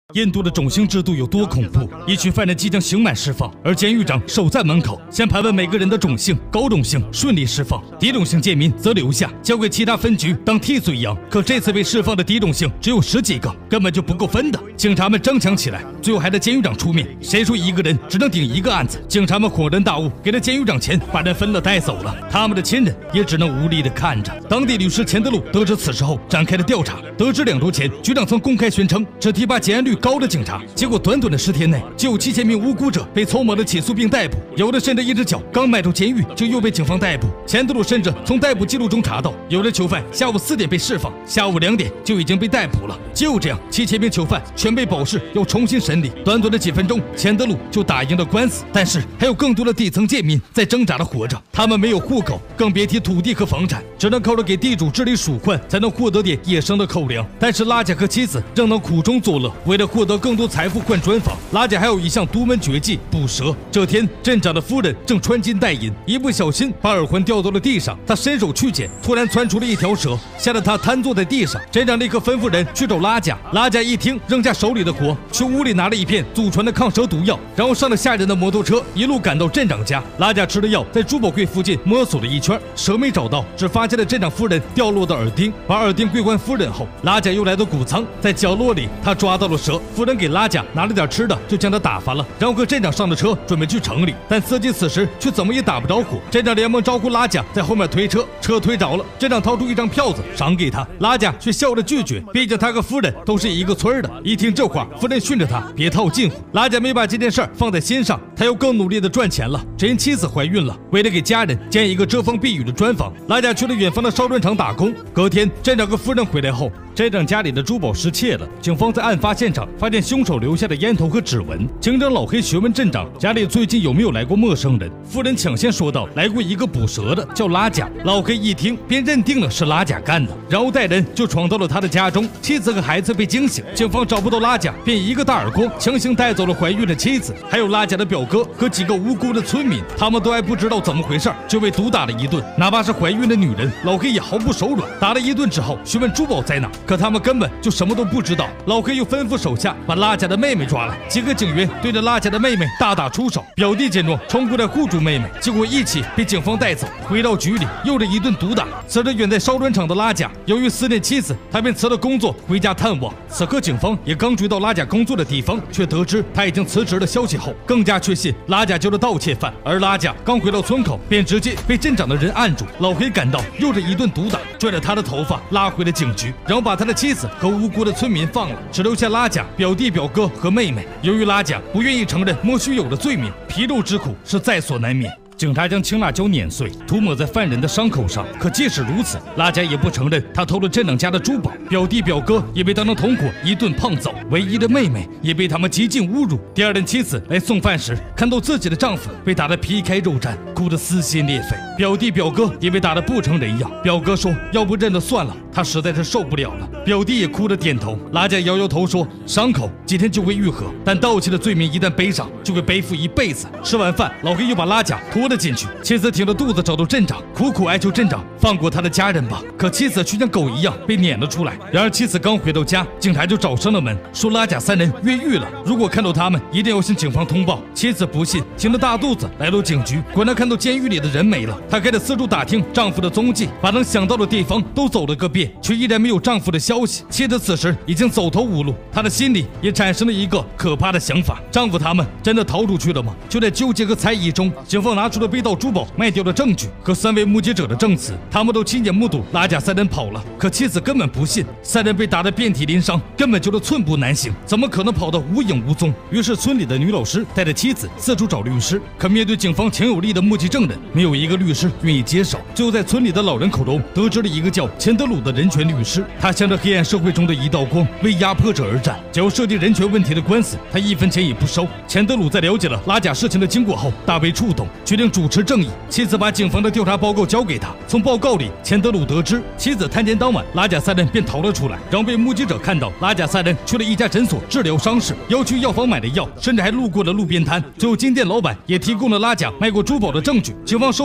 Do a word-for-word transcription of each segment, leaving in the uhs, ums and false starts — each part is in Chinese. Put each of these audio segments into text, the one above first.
印度的种姓制度有多恐怖？一群犯人即将刑满释放，而监狱长守在门口，先盘问每个人的种姓，高种姓顺利释放，低种姓贱民则留下，交给其他分局当替罪羊。可这次被释放的低种姓只有十几个，根本就不够分的。警察们争抢起来，最后还得监狱长出面。谁说一个人只能顶一个案子？警察们恍然大悟，给了监狱长钱，把人分了带走了。他们的亲人也只能无力地看着。当地律师钱德鲁得知此事后，展开了调查。得知两周前，局长曾公开宣称只提拔结案率高的警察，结果短短的十天内，就有七千名无辜者被匆忙的起诉并逮捕，有的甚至一只脚刚迈出监狱就又被警方逮捕。钱德鲁甚至从逮捕记录中查到，有的囚犯下午四点被释放，下午两点就已经被逮捕了。就这样，七千名囚犯全被保释，要重新审理。短短的几分钟，钱德鲁就打赢了官司。但是还有更多的底层贱民在挣扎着活着，他们没有户口，更别提土地和房产，只能靠着给地主治理鼠患才能获得点野生的口粮。但是拉贾和妻子仍能苦中作乐，为了获得更多财富换砖房，拉贾还有一项独门绝技捕蛇。这天，镇长的夫人正穿金戴银，一不小心把耳环掉到了地上，他伸手去捡，突然窜出了一条蛇，吓得他瘫坐在地上。镇长立刻吩咐人去找拉贾。拉贾一听，扔下手里的活，去屋里拿了一片祖传的抗蛇毒药，然后上了吓人的摩托车，一路赶到镇长家。拉贾吃了药，在珠宝柜附近摸索了一圈，蛇没找到，只发现了镇长夫人掉落的耳钉。把耳钉归还夫人后，拉贾又来到谷仓，在角落里他抓到了蛇。夫人给拉贾拿了点吃的，就将他打发了，然后和镇长上了车，准备去城里。但司机此时却怎么也打不着火，镇长连忙招呼拉贾在后面推车，车推着了，镇长掏出一张票子赏给他，拉贾却笑着拒绝，毕竟他和夫人都是一个村的。一听这话，夫人训着他别套近乎。拉贾没把这件事放在心上，他要更努力的赚钱了。只因妻子怀孕了，为了给家人建一个遮风避雨的砖房，拉贾去了远方的烧砖厂打工。隔天，镇长和夫人回来后，镇长家里的珠宝失窃了，警方在案发现场发现凶手留下的烟头和指纹。警长老黑询问镇长家里最近有没有来过陌生人，夫人抢先说道来过一个捕蛇的，叫拉贾。老黑一听便认定了是拉贾干的，然后带人就闯到了他的家中，妻子和孩子被惊醒，警方找不到拉贾，便一个大耳光强行带走了怀孕的妻子，还有拉贾的表哥和几个无辜的村民，他们都还不知道怎么回事就被毒打了一顿。哪怕是怀孕的女人，老黑也毫不手软，打了一顿之后询问珠宝在哪，可他们根本就什么都不知道。老黑又吩咐手下把拉贾的妹妹抓来，几个警员对着拉贾的妹妹大打出手，表弟见状冲过来护住妹妹，结果一起被警方带走。回到局里又是一顿毒打。此时远在烧砖厂的拉贾由于思念妻子，他便辞了工作回家探望。此刻警方也刚追到拉贾工作的地方，却得知他已经辞职的消息后，更加确信拉贾就是盗窃犯。而拉贾刚回到村口，便直接被镇长的人按住。老黑赶到，又是一顿毒打，拽着他的头发拉回了警局，然后把他的妻子和无辜的村民放了，只留下拉贾表弟表哥和妹妹。由于拉贾不愿意承认莫须有的罪名，皮肉之苦是在所难免。警察将青辣椒碾碎，涂抹在犯人的伤口上。可即使如此，拉贾也不承认他偷了镇长家的珠宝。表弟表哥也被当成同伙一顿胖揍，唯一的妹妹也被他们极尽侮辱。第二任妻子来送饭时，看到自己的丈夫被打得皮开肉绽，哭得撕心裂肺。表弟表哥也被打得不成人样。表哥说要不认了算了，他实在是受不了了。表弟也哭着点头。拉贾摇摇头说伤口几天就会愈合，但盗窃的罪名一旦背上，就会背负一辈子。吃完饭，老黑又把拉贾拖了进去，妻子挺着肚子找到镇长，苦苦哀求镇长放过他的家人吧。可妻子却像狗一样被撵了出来。然而妻子刚回到家，警察就找上了门，说拉贾三人越狱了，如果看到他们，一定要向警方通报。妻子不信，挺着大肚子来到警局，果然看到监狱里的人没了。她开始四处打听丈夫的踪迹，把能想到的地方都走了个遍，却依然没有丈夫的消息。妻子此时已经走投无路，她的心里也产生了一个可怕的想法：丈夫他们真的逃出去了吗？就在纠结和猜疑中，警方拿出了被盗珠宝卖掉的证据和三位目击者的证词，他们都亲眼目睹拉贾三人跑了。可妻子根本不信，三人被打得遍体鳞伤，根本就是寸步难行，怎么可能跑得无影无踪？于是村里的女老师带着妻子四处找律师，可面对警方强有力的目击证人，没有一个律师愿意接手。最后在村里的老人口中得知了一个叫钱德鲁的人权律师，他向着黑暗社会中的一道光，为压迫者而战。只要涉及人权问题的官司，他一分钱也不收。钱德鲁在了解了拉贾事情的经过后，大为触动，决定主持正义。妻子把警方的调查报告交给他，从报告里钱德鲁得知，妻子探监当晚，拉贾三人便逃了出来，然后被目击者看到拉贾三人去了一家诊所治疗伤势，要去药房买了药，甚至还路过了路边摊。最后金店老板也提供了拉贾卖过珠宝的证据。警方收回珠宝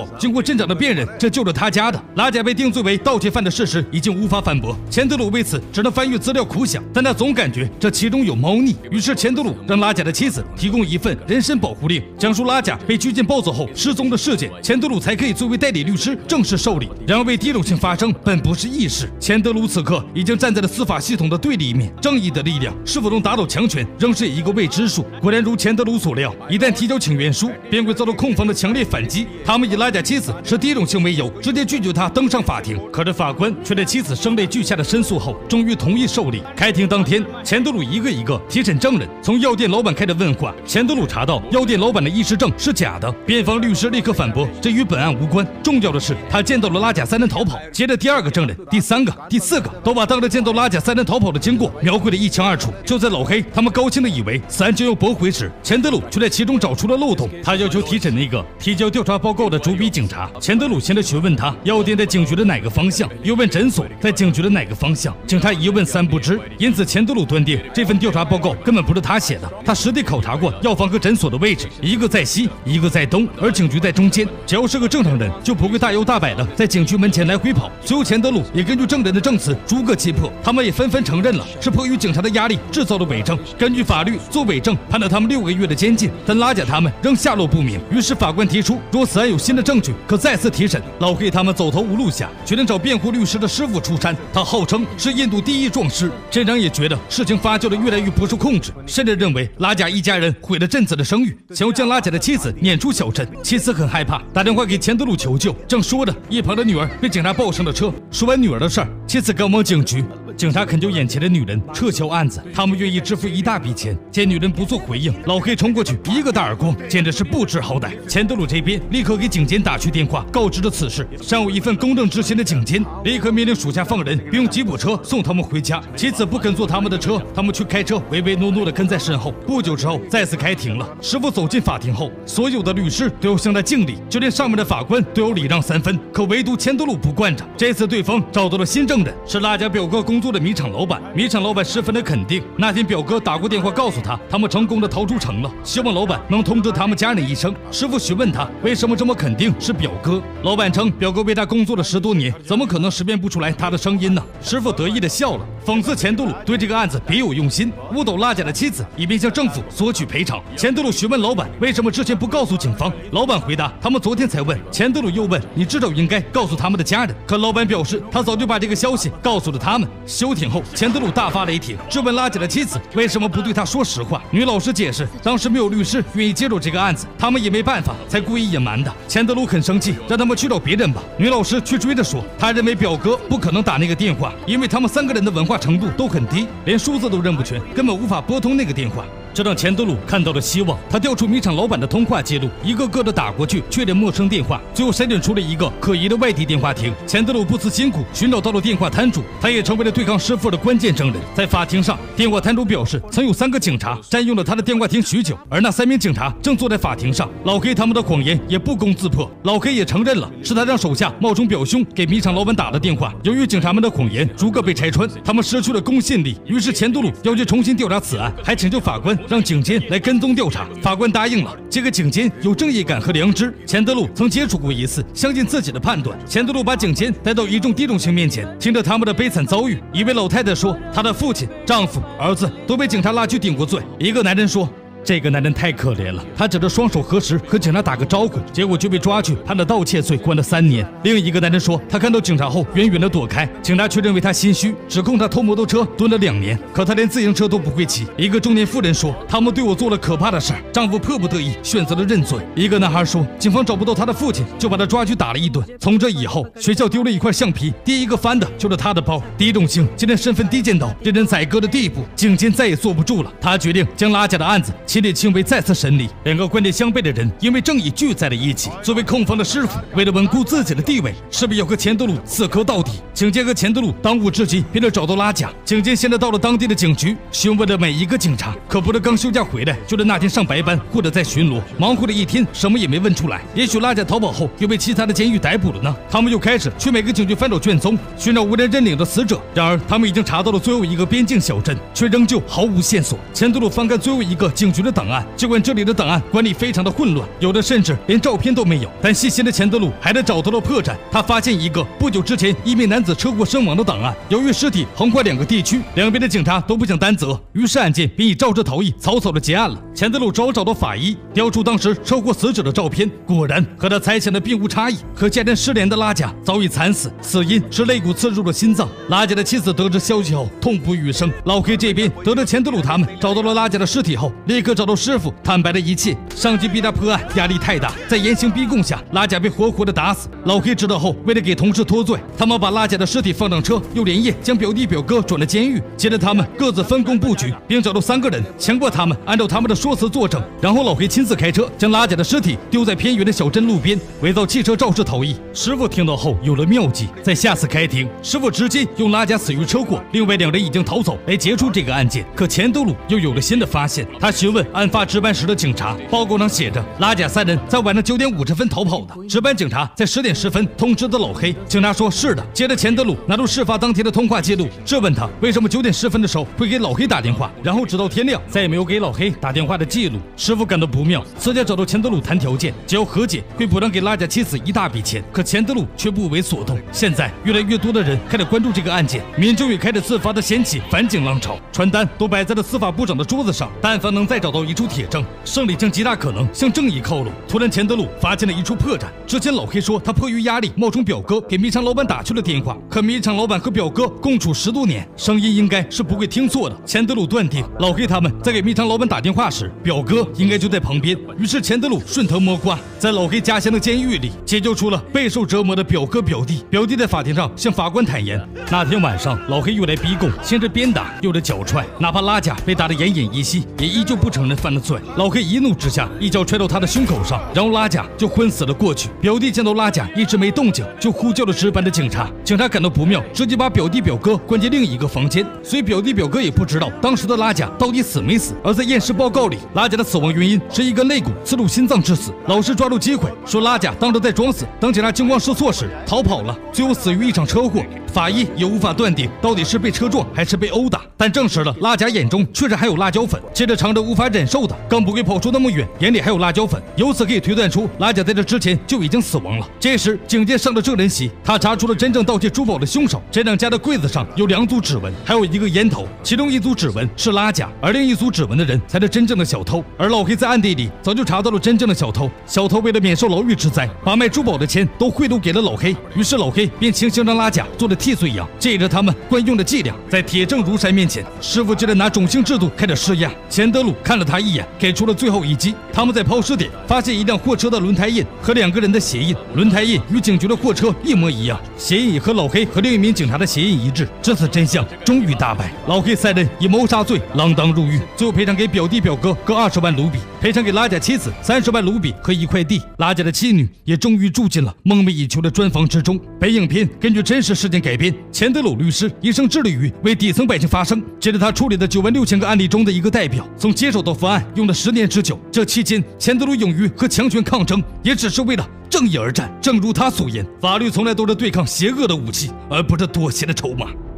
好，经过镇长的辨认，这就是他家的。拉贾被定罪为盗窃犯的事实已经无法反驳，钱德鲁为此只能翻阅资料苦想，但他总感觉这其中有猫腻。于是钱德鲁让拉贾的妻子提供一份人身保护令，讲述拉贾被拘禁暴走后失踪的事件，钱德鲁才可以作为代理律师正式受理。然而为第一种性发生本不是易事，钱德鲁此刻已经站在了司法系统的对立面，正义的力量是否能打倒强权，仍是一个未知数。果然如钱德鲁所料，一旦提交请愿书，便会遭到控方的强烈反击。他们以拉贾妻子是第一种性为由，直接拒绝他登上法庭。可是法官却在妻子声泪俱下的申诉后，终于同意受理。开庭当天，钱德鲁一个一个提审证人，从药店老板开始问话。钱德鲁查到药店老板的医师证是假的，辩方律师立刻反驳，这与本案无关。重要的是，他见到了拉贾三人逃跑。接着第二个证人、第三个、第四个都把当着见到拉贾三人逃跑的经过描绘得一清二楚。就在老黑他们高兴的以为此案就要驳回时，钱德鲁却在其中找出了漏洞。他要求提审那个提交调查报告的主笔警察。钱德鲁先是询问他药店在警局的哪个方向，又问诊所在警局的哪个方向。警察一问三不知，因此钱德鲁断定这份调查报告根本不是他写的。他实地考察过药房和诊所的位置，一个在西，一个在东，而警局在中间。只要是个正常人，就不会大摇大摆的在警局门前来回跑。随后钱德鲁也根据证人的证词逐个击破，他们也纷纷承认了是迫于警察的压力制造的伪证。根据法律，做伪证判了他们六个月的监禁，但拉贾他们仍下落不明。于是法官提出，若此案有新的证据，可再次提审。老黑他们走投无路下，决定找辩护律师的师傅出山。他号称是印度第一壮士。镇长也觉得事情发酵的越来越不受控制，甚至认为拉贾一家人毁了镇子的声誉，想要将拉贾的妻子撵出小镇。妻子很害怕，打电话给钱德鲁求救。正说着，一旁的女儿被警察抱上了车。说完女儿的事儿，妻子赶往警局。警察恳求眼前的女人撤销案子，他们愿意支付一大笔钱。见女人不做回应，老黑冲过去一个大耳光，简直是不知好歹。钱德鲁这边立刻给警监打去电话，告知了此事。尚有一份公正执行的警监立刻命令属下放人，并用吉普车送他们回家。妻子不肯坐他们的车，他们去开车，唯唯诺诺的跟在身后。不久之后，再次开庭了。师傅走进法庭后，所有的律师都要向他敬礼，就连上面的法官都要礼让三分。可唯独钱德鲁不惯着。这次对方找到了新证人，是拉贾表哥工作的米厂老板。米厂老板十分的肯定，那天表哥打过电话告诉他，他们成功的逃出城了，希望老板能通知他们家人一声。师傅询问他为什么这么肯定是表哥，老板称表哥为他工作了十多年，怎么可能识别不出来他的声音呢？师傅得意的笑了，讽刺钱德鲁对这个案子别有用心，误导拉贾的妻子，以便向政府索取赔偿。钱德鲁询问老板为什么之前不告诉警方，老板回答他们昨天才问。钱德鲁又问你至少应该告诉他们的家人，可老板表示他早就把这个消息告诉了他们。休庭后，钱德鲁大发雷霆，质问拉贾的妻子为什么不对他说实话。女老师解释，当时没有律师愿意接手这个案子，他们也没办法，才故意隐瞒的。钱德鲁很生气，让他们去找别人吧。女老师却追着说，他认为表哥不可能打那个电话，因为他们三个人的文化程度都很低，连数字都认不全，根本无法拨通那个电话。这让钱德鲁看到了希望，他调出米厂老板的通话记录，一个个的打过去确认陌生电话，最后筛选出了一个可疑的外地电话亭。钱德鲁不辞辛苦寻找到了电话摊主，他也成为了对抗师傅的关键证人。在法庭上，电话摊主表示曾有三个警察占用了他的电话亭许久，而那三名警察正坐在法庭上。老黑他们的谎言也不攻自破，老黑也承认了是他让手下冒充表兄给米厂老板打了电话。由于警察们的谎言逐个被拆穿，他们失去了公信力，于是钱德鲁要求重新调查此案，还请求法官让警监来跟踪调查。法官答应了，这个警监有正义感和良知。钱德鲁曾接触过一次，相信自己的判断。钱德鲁把警监带到一众地种姓面前，听着他们的悲惨遭遇。一位老太太说，她的父亲、丈夫、儿子都被警察拉去顶过罪。一个男人说，这个男人太可怜了，他只着双手合十和警察打个招呼，结果就被抓去判了盗窃罪，关了三年。另一个男人说，他看到警察后远远的躲开，警察却认为他心虚，指控他偷摩托车蹲了两年，可他连自行车都不会骑。一个中年妇人说，他们对我做了可怕的事，丈夫迫不得已选择了认罪。一个男孩说，警方找不到他的父亲，就把他抓去打了一顿。从这以后，学校丢了一块橡皮，第一个翻的就是他的包。第一种姓竟然身份低贱到令人宰割的地步，警监再也坐不住了，他决定将拉贾的案子亲力亲为再次审理。两个观点相悖的人因为正义聚在了一起。作为控方的师傅，为了稳固自己的地位，势必要和钱德鲁死磕到底。警监和钱德鲁当务之急便是找到拉贾。警监现在到了当地的警局，询问了每一个警察，可不是刚休假回来，就是那天上白班或者在巡逻，忙活了一天，什么也没问出来。也许拉贾逃跑后又被其他的监狱逮捕了呢？他们又开始去每个警局翻找卷宗，寻找无人认领的死者。然而他们已经查到了最后一个边境小镇，却仍旧毫无线索。钱德鲁翻看最后一个警局的的档案。尽管这里的档案管理非常的混乱，有的甚至连照片都没有，但细心的钱德鲁还是找到了破绽。他发现一个不久之前一名男子车祸身亡的档案。由于尸体横跨两个地区，两边的警察都不想担责，于是案件便以肇事逃逸草草的结案了。钱德鲁只好找到法医，调出当时车祸死者的照片，果然和他猜想的并无差异。可家人失联的拉贾早已惨死，死因是肋骨刺入了心脏。拉贾的妻子得知消息后痛不欲生。老黑这边得知钱德鲁他们找到了拉贾的尸体后，立刻找到师傅坦白了一切。上级逼他破案，压力太大，在严刑逼供下，拉贾被活活的打死。老黑知道后，为了给同事脱罪，他们把拉贾的尸体放上车，又连夜将表弟表哥转了监狱。接着他们各自分工布局，并找到三个人，强迫他们按照他们的说辞作证。然后老黑亲自开车将拉贾的尸体丢在偏远的小镇路边，伪造汽车肇事逃逸。师傅听到后有了妙计，在下次开庭，师傅直接用拉贾死于车祸，另外两人已经逃走来结束这个案件。可钱德鲁又有了新的发现，他询问案发值班时的警察，报告上写着拉贾三人在晚上九点五十分逃跑的。值班警察在十点十分通知的老黑，警察说是的。接着钱德鲁拿出事发当天的通话记录，质问他为什么九点十分的时候会给老黑打电话，然后直到天亮再也没有给老黑打电话的记录。师傅感到不妙，私下找到钱德鲁谈条件，只要和解会补偿给拉贾妻子一大笔钱。可钱德鲁却不为所动。现在越来越多的人开始关注这个案件，民众也开始自发的掀起反警浪潮，传单都摆在了司法部长的桌子上。但凡能再找到一处铁证，胜利将极大可能向正义靠拢。突然钱德鲁发现了一处破绽，之前老黑说他迫于压力冒充表哥给米厂老板打去了电话，可米厂老板和表哥共处十多年，声音应该是不会听错的。钱德鲁断定老黑他们在给米厂老板打电话时，表哥应该就在旁边。于是钱德鲁顺藤摸瓜，在老黑家乡的监狱里解救出了备受折磨的表哥表弟。表弟在法庭上向法官坦言，那天晚上老黑又来逼供，先是鞭打又是脚踹，哪怕拉贾被打得奄奄一息，也依旧不承认犯了罪。老黑一怒之下一脚踹到他的胸口上，然后拉贾就昏死了过去。表弟见到拉贾一直没动静，就呼叫了值班的警察。警察感到不妙，直接把表弟表哥关进另一个房间。所以表弟表哥也不知道当时的拉贾到底死没死。而在验尸报告里，拉贾的死亡原因是一根肋骨刺入心脏致死。老师抓住机会说拉贾当时在装死，等警察惊慌失措时逃跑了，最后死于一场车祸。法医也无法断定到底是被车撞还是被殴打，但证实了拉贾眼中确实还有辣椒粉。接着常人无法忍受的，更不会跑出那么远，眼里还有辣椒粉，由此可以推断出拉贾在这之前就已经死亡了。这时警监上了证人席，他查出了真正盗窃珠宝的凶手。这两家的柜子上有两组指纹，还有一个烟头，其中一组指纹是拉贾，而另一组指纹的人才是真正的小偷。而老黑在暗地里早就查到了真正的小偷，小偷为了免受牢狱之灾，把卖珠宝的钱都贿赂给了老黑，于是老黑便强行让拉贾做了替罪羊，这也是他们惯用的伎俩。在铁证如山面前，师傅就在拿种姓制度开始施压。钱德鲁看了他一眼，给出了最后一击。他们在抛尸点发现一辆货车的轮胎印和两个人的鞋印，轮胎印与警局的货车一模一样，鞋印也和老黑和另一名警察的鞋印一致。这次真相终于大白，老黑三人以谋杀罪锒铛入狱，最后赔偿给表弟表哥各二十万卢比，赔偿给拉贾妻子三十万卢比和一块地。拉贾的妻女也终于住进了梦寐以求的砖房之中。本影片根据真实事件改编，钱德鲁律师一生致力于为底层百姓发声，这是他处理的九万六千个案例中的一个代表。从接手到伏案用了十年之久，这期间钱德鲁勇于和强权抗争，也只是为了正义而战。正如他所言，法律从来都是对抗邪恶的武器，而不是妥协的筹码。